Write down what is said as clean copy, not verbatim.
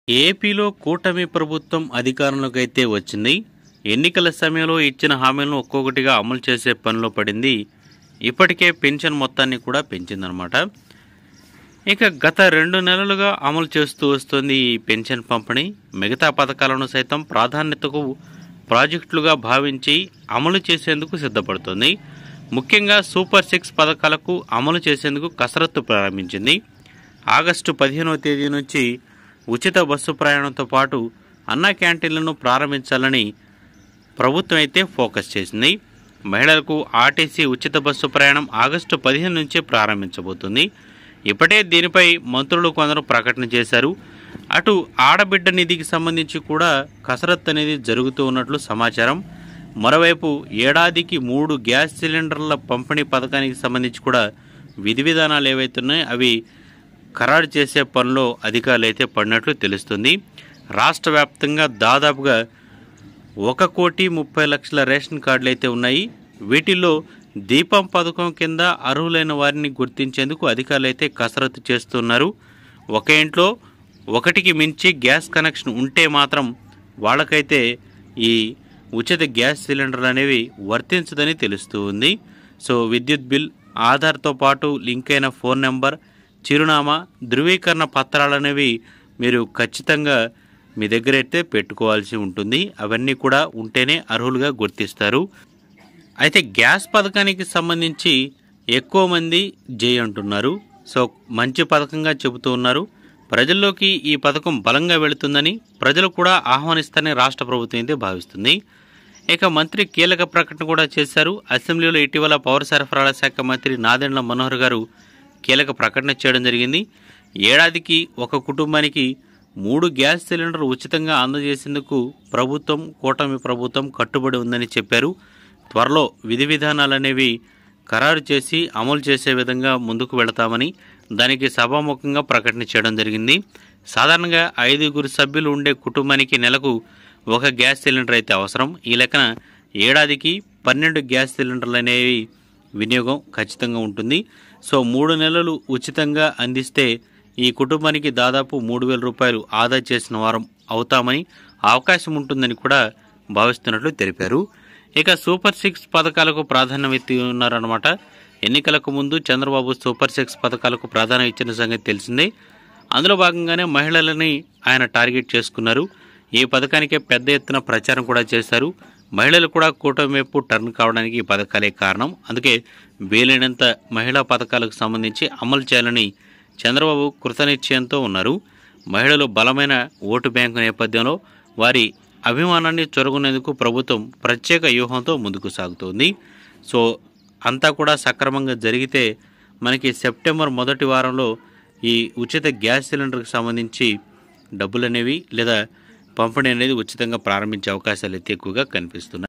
ఏపీలో కూటమి ప్రభుత్వం అధికారంలోకి అయితే వచ్చింది. ఎన్నికల సమయంలో ఇచ్చిన హామీలను ఒక్కొక్కటిగా అమలు చేసే పనిలో పడింది. ఇప్పటికే పెన్షన్ మొత్తాన్ని కూడా పెంచిందనమాట. ఇక గత 2 నెలలుగా అమలు చేస్తూ వస్తుంది ఈ పెన్షన్ పంపిణీ. మిగతా పథకాలను సైతం ప్రాధాన్యతకు ప్రాజెక్టులుగా భావించి అమలు చేసేందుకు సిద్ధపడుతుంది. ముఖ్యంగా సూపర్ 6 పథకాలకు అమలు చేసేందుకు కసరత్తు ప్రారంభించింది. ఆగస్టు 15వ తేదీ నుంచి ఉచిత బస్సు ప్రయాణంతో పాటు అన్న క్యాంటీన్లను ప్రారంభించాలని ప్రభుత్వం అయితే ఫోకస్ చేసింది. మహిళలకు ఆర్టీసీ ఉచిత బస్సు ప్రయాణం ఆగస్టు 15 నుంచి ప్రారంభించబోతుంది. ఇప్పటే దీనిపై మంత్రులు కొందరు ప్రకటన చేశారు. అటు ఆడబిడ్డ నిధికి సంబంధించి కూడా కసరత్తు అనేది జరుగుతూ ఉన్నట్లు సమాచారం. మరోవైపు ఏడాదికి 3 గ్యాస్ సిలిండర్ల పంపిణీ పథకానికి సంబంధించి కూడా విధి విధానాలు ఏవైతున్నాయో అవి ఖరారు చేసే పనిలో అధికారులు అయితే పడినట్లు తెలుస్తుంది. రాష్ట్ర వ్యాప్తంగా దాదాపుగా 1,30,00,000 రేషన్ కార్డులు అయితే ఉన్నాయి. వీటిల్లో దీపం పథకం కింద అర్హులైన వారిని గుర్తించేందుకు అధికారులు అయితే కసరత్తు చేస్తున్నారు. ఒక ఇంట్లో ఒకటికి మించి గ్యాస్ కనెక్షన్ ఉంటే మాత్రం వాళ్ళకైతే ఈ ఉచిత గ్యాస్ సిలిండర్లు అనేవి వర్తించదని తెలుస్తూ ఉంది. సో విద్యుత్ బిల్, ఆధార్తో పాటు లింక్ అయిన ఫోన్ నెంబర్, చిరునామా, ధృవీకరణ పత్రాలు అనేవి మీరు ఖచ్చితంగా మీ దగ్గర అయితే పెట్టుకోవాల్సి ఉంటుంది. అవన్నీ కూడా ఉంటేనే అర్హులుగా గుర్తిస్తారు. అయితే గ్యాస్ పథకానికి సంబంధించి ఎక్కువ మంది జై అంటున్నారు. సో మంచి పథకంగా చెబుతూ ఉన్నారు. ప్రజల్లోకి ఈ పథకం బలంగా వెళుతుందని ప్రజలు కూడా ఆహ్వానిస్తారని రాష్ట్ర ప్రభుత్వం అయితే భావిస్తుంది. ఇక మంత్రి కీలక ప్రకటన కూడా చేశారు. అసెంబ్లీలో ఇటీవల పౌర సరఫరాల శాఖ మంత్రి నాదెండ్ల మనోహర్ గారు కీలక ప్రకటన చేయడం జరిగింది. ఏడాదికి ఒక కుటుంబానికి 3 గ్యాస్ సిలిండర్లు ఉచితంగా అందజేసేందుకు కూటమి ప్రభుత్వం కట్టుబడి ఉందని చెప్పారు. త్వరలో విధి విధానాలు అనేవి ఖరారు చేసి అమలు చేసే విధంగా ముందుకు వెళతామని దానికి సభాముఖంగా ప్రకటన చేయడం జరిగింది. సాధారణంగా 5 సభ్యులు ఉండే కుటుంబానికి నెలకు 1 గ్యాస్ సిలిండర్ అయితే అవసరం. ఈ లెక్కన ఏడాదికి 12 గ్యాస్ సిలిండర్లు అనేవి వినియోగం ఖచ్చితంగా ఉంటుంది. సో 3 నెలలు ఉచితంగా అందిస్తే ఈ కుటుంబానికి దాదాపు 3,000 రూపాయలు ఆదా చేసిన వారం అవుతామని అవకాశం ఉంటుందని కూడా భావిస్తున్నట్లు తెలిపారు. ఇక సూపర్ 6 పథకాలకు ప్రాధాన్యం ఉన్నారన్నమాట. ఎన్నికలకు ముందు చంద్రబాబు సూపర్ 6 పథకాలకు ప్రాధాన్యం ఇచ్చిన సంగతి తెలిసిందే. అందులో భాగంగానే మహిళలని ఆయన టార్గెట్ చేసుకున్నారు. ఈ పథకానికే పెద్ద ఎత్తున ప్రచారం కూడా చేశారు. మహిళలు కూడా కూటమి వైపు టర్న్ కావడానికి ఈ పథకాలే కారణం. అందుకే వీలైనంత మహిళా పథకాలకు సంబంధించి అమలు చేయాలని చంద్రబాబు కృతనిశ్చయంతో ఉన్నారు. మహిళలు బలమైన ఓటు బ్యాంకు నేపథ్యంలో వారి అభిమానాన్ని చొరగొనేందుకు ప్రభుత్వం ప్రత్యేక వ్యూహంతో ముందుకు సాగుతోంది. సో అంతా కూడా సక్రమంగా జరిగితే మనకి సెప్టెంబర్ మొదటి వారంలో ఈ ఉచిత గ్యాస్ సిలిండర్కి సంబంధించి డబ్బులు అనేవి లేదా పంపిణీ అనేది ఉచితంగా ప్రారంభించే అవకాశాలు అయితే ఎక్కువగా కనిపిస్తున్నాయి.